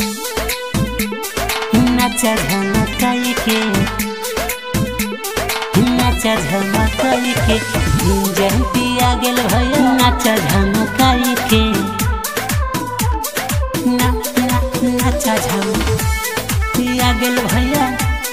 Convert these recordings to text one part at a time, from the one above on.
नाचा झमकाई के, नाचा झमकाई के, भीम जयंती आ गेल भैया नाचा झमकाई के, नाचा झमकाई आ गेल भैया।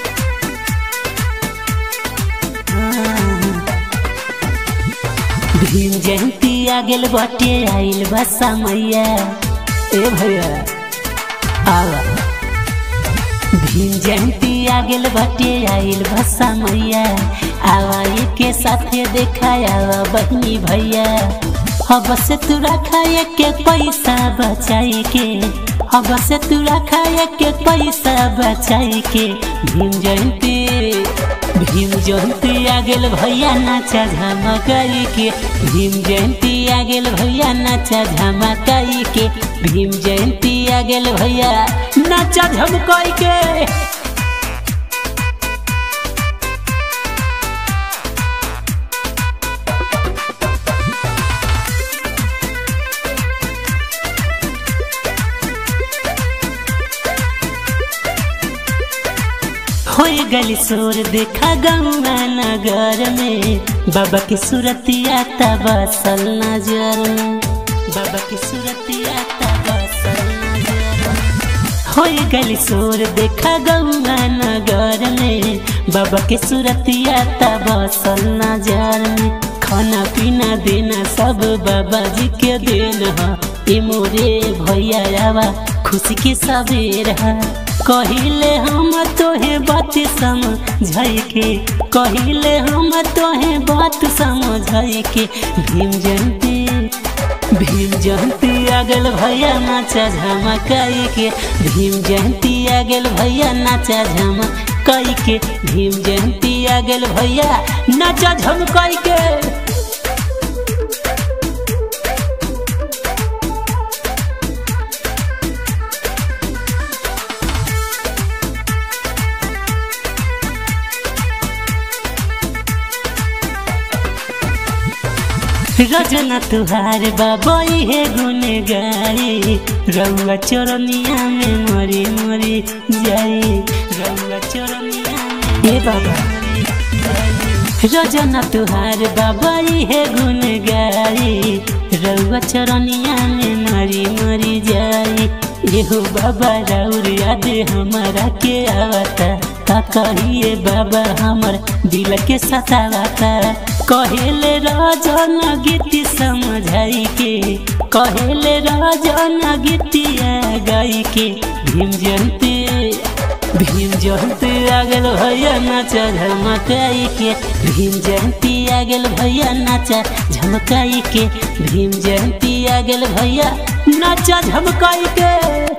भीम जयंती आ गेल बाटे आइल बा समैया ए भैया आवा। भीम जयंती आ गेल बाटे आइल बा समैया आवा के साथे देखाया बहनी भैया। अब से तू रखा के पैसा बचाई के, अब से तू रखा के पैसा बचाई के। भीम जयंती आ गेल भैया नाचा झमकाई के, भीम जयंती आ गेल भैया नाचा झमकाई के, भीम जयंती आ गेल भैया नाचा झमकाई के। हो गली शोर देखा गंगा नगर में, बाबा की सूरतिया तबसल नजर में, बाबा की सूरतिया तबसल नजर में। हो गली शोर देखा गंगा नगर में, बाबा की सूरतिया तबसल नजर में। खाना पीना देना सब बाबा जी के देना, ए मोरे भैया आवा खुशी के सवेर है। कहिले हम तोहे बात समझाई के, कहिले हम तोहे बात समझाई के। भीम जयंती आ गेल भैया नाचा झमकाई के, भीम जयंती आ गेल भैया नाचा झमकाई के, भीम जयंती आ गेल भैया नाचा झमकाई के। रजना तुहार बाबई है गुन गाई, रउआ चरनिया में मरी मरी जाई, रउआ चरनिया में बाबा। रजना तुहार बाबई है गुन गाई, रउआ चरनिया में मरी मरी जाई। एहो बाबा राउर याद हमारा के आवता, का कहिए बाबा हमर दिल के सतावता। कहेले राजन गीत समझाई के, कहेले राजन गीतिया गाई के। भीम जयंती आ गेल भैया नाचा झमकाई के, भीम जयंती आ गेल भैया नाचा झमकाई के, भीम जयंती आ गेल भैया नाचा झमकाई के।